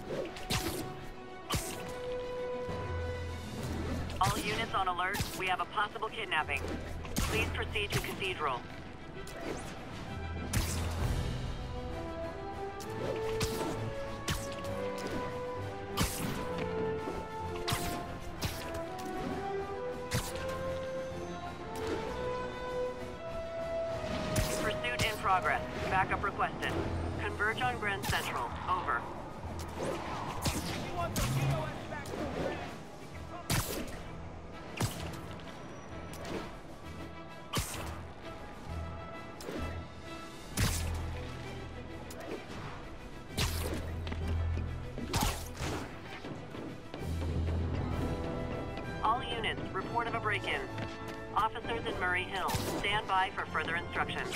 All units on alert. We have a possible kidnapping. Please proceed to Cathedral. Pursuit in progress. Backup requested. Converge on Grand Central. Over. All units, report of a break-in. Officers in Murray Hill, stand by for further instructions.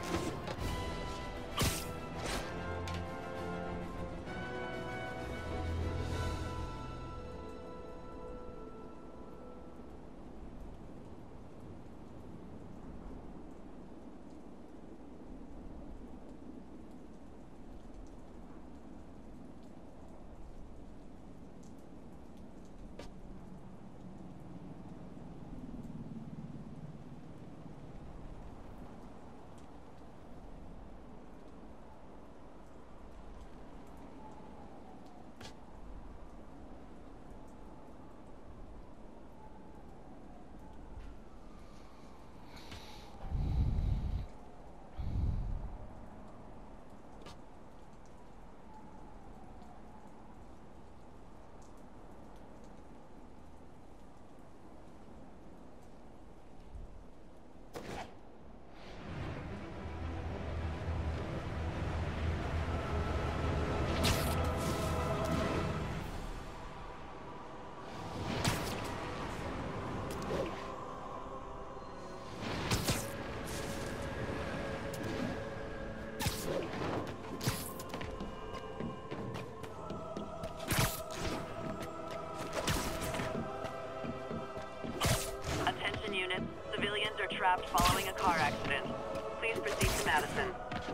Civilians are trapped following a car accident. Please proceed to Madison.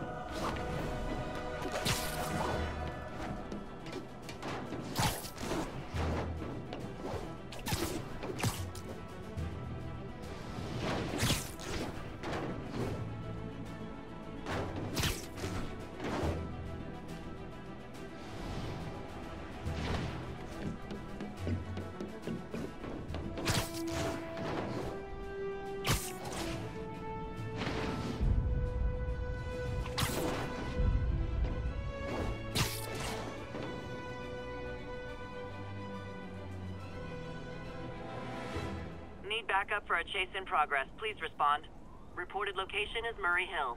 Need backup for a chase in progress. Please respond. Reported location is Murray Hill.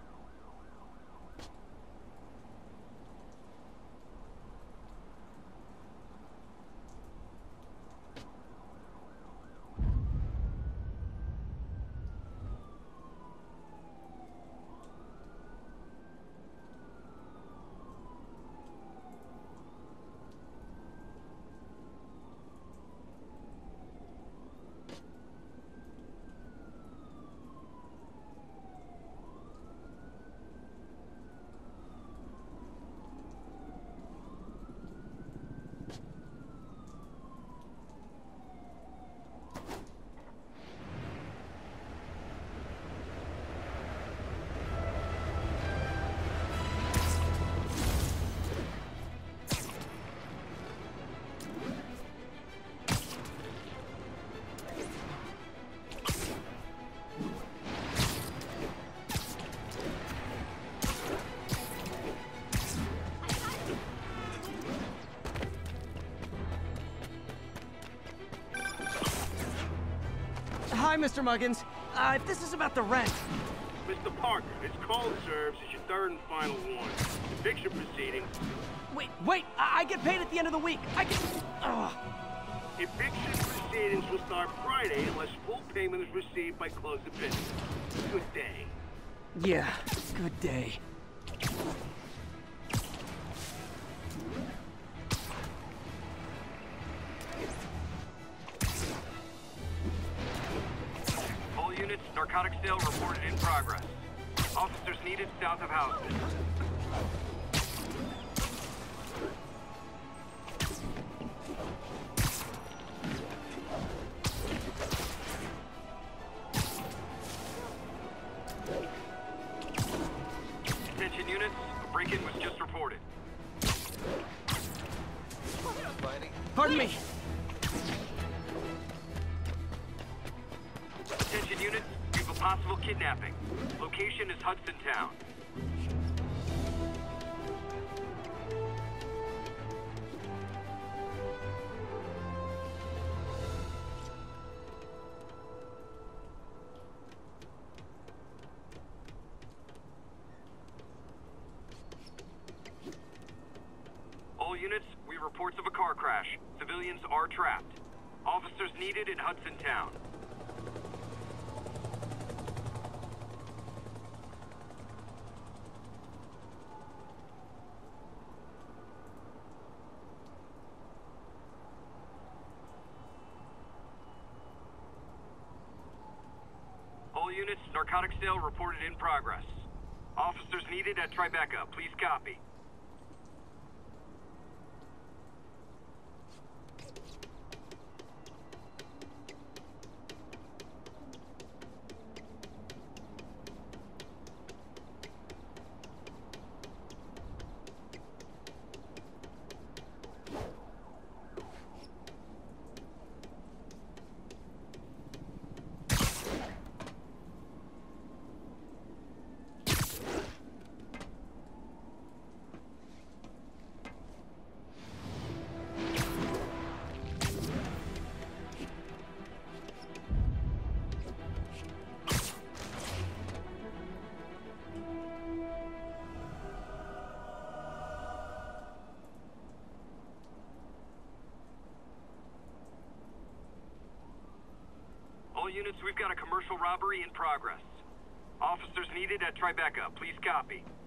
Hi, Mr. Muggins. If this is about the rent... Mr. Parker, this call serves as your third and final warning. Eviction proceedings... Wait! I get paid at the end of the week! I get... Ugh. Eviction proceedings will start Friday unless full payment is received by close of business. Good day. Yeah, good day. All units, narcotics sale reported in progress. Officers needed south of Houston. Pardon me. Attention units, we have a possible kidnapping. Location is Hudson Town. All units, we have reports of a car crash. Civilians are trapped. Officers needed in Hudson Town. All units, narcotic sale reported in progress. Officers needed at Tribeca. Please copy. All units, we've got a commercial robbery in progress. Officers needed at Tribeca. Please copy.